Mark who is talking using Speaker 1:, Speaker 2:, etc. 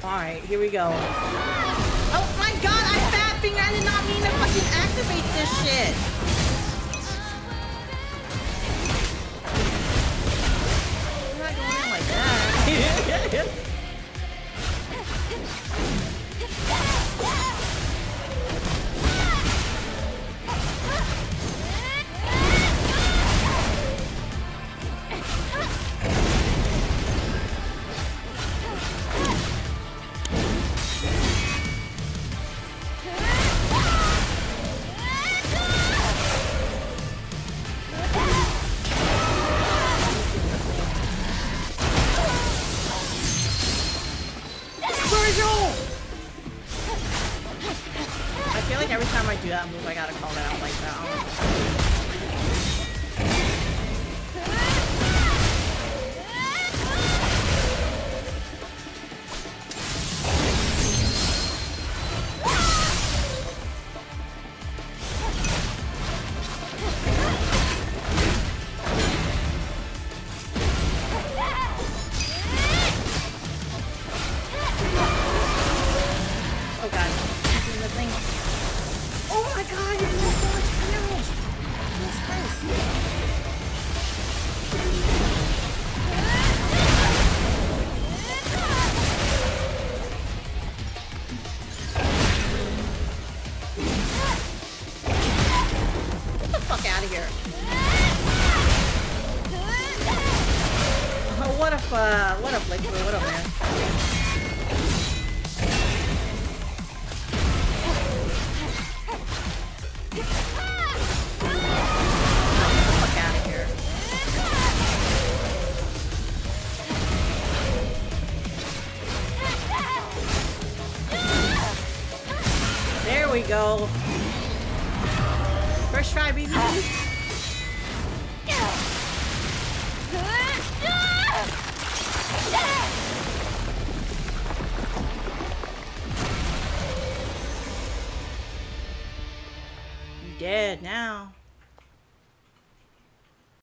Speaker 1: Alright, here we go. Oh my god, I fat finger! I did not mean to fucking activate this shit! I'm not going in like that. I feel like every time I do that move, I gotta call it out like that. Oh god. Doing the thing. Oh my god, you're doing so much damage! Jesus Christ. Get the fuck out of here. Oh, what if Liquid, what up, man? There we go. First try, baby. You dead now.